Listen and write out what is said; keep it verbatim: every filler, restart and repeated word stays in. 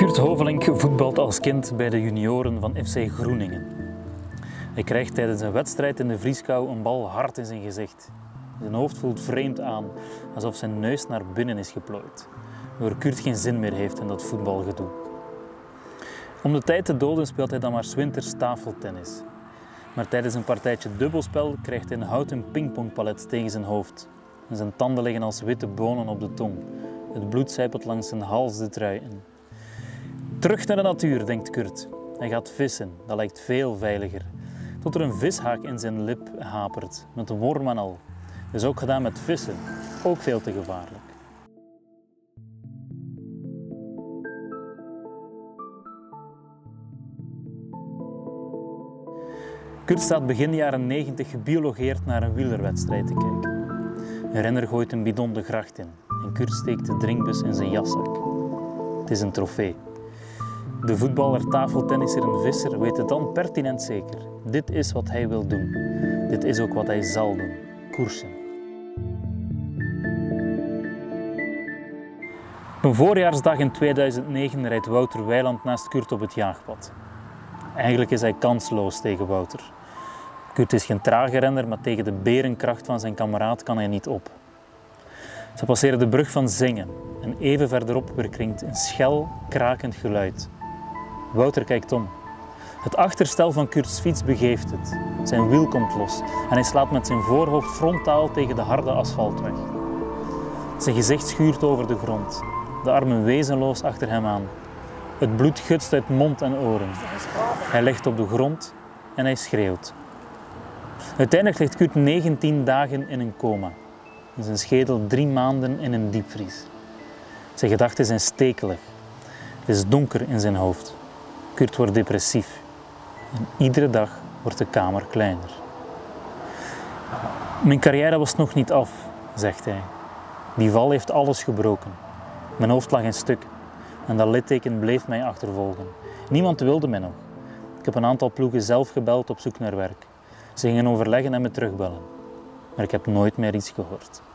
Kurt Hovelink voetbalt als kind bij de junioren van F C Groeningen. Hij krijgt tijdens een wedstrijd in de vrieskou een bal hard in zijn gezicht. Zijn hoofd voelt vreemd aan, alsof zijn neus naar binnen is geplooid, waardoor Kurt geen zin meer heeft in dat voetbalgedoe. Om de tijd te doden speelt hij dan maar 's winters tafeltennis. Maar tijdens een partijtje dubbelspel krijgt hij een houten pingpongpalet tegen zijn hoofd. En zijn tanden liggen als witte bonen op de tong. Het bloed sijpelt langs zijn hals de trui in. Terug naar de natuur, denkt Kurt. Hij gaat vissen, dat lijkt veel veiliger. Tot er een vishaak in zijn lip hapert, met een worm en al. Dat is ook gedaan met vissen, ook veel te gevaarlijk. Kurt staat begin jaren negentig gebiologeerd naar een wielerwedstrijd te kijken. Een renner gooit een bidon de gracht in en Kurt steekt de drinkbus in zijn jaszak. Het is een trofee. De voetballer, tafeltennisser en visser weten dan pertinent zeker. Dit is wat hij wil doen. Dit is ook wat hij zal doen. Koersen. Op een voorjaarsdag in tweeduizend negen rijdt Wouter Weiland naast Kurt op het jaagpad. Eigenlijk is hij kansloos tegen Wouter. Kurt is geen trage renner, maar tegen de berenkracht van zijn kameraad kan hij niet op. Ze passeren de brug van Zingen en even verderop weerklinkt een schel, krakend geluid. Wouter kijkt om. Het achterstel van Kurts fiets begeeft het. Zijn wiel komt los en hij slaat met zijn voorhoofd frontaal tegen de harde asfaltweg. Zijn gezicht schuurt over de grond, de armen wezenloos achter hem aan. Het bloed gutst uit mond en oren. Hij ligt op de grond en hij schreeuwt. Uiteindelijk ligt Kurt negentien dagen in een coma. En zijn schedel drie maanden in een diepvries. Zijn gedachten zijn stekelig. Het is donker in zijn hoofd. Kurt wordt depressief. En iedere dag wordt de kamer kleiner. Mijn carrière was nog niet af, zegt hij. Die val heeft alles gebroken. Mijn hoofd lag in stuk. En dat litteken bleef mij achtervolgen. Niemand wilde mij nog. Ik heb een aantal ploegen zelf gebeld op zoek naar werk. Ze gingen overleggen en me terugbellen. Maar ik heb nooit meer iets gehoord.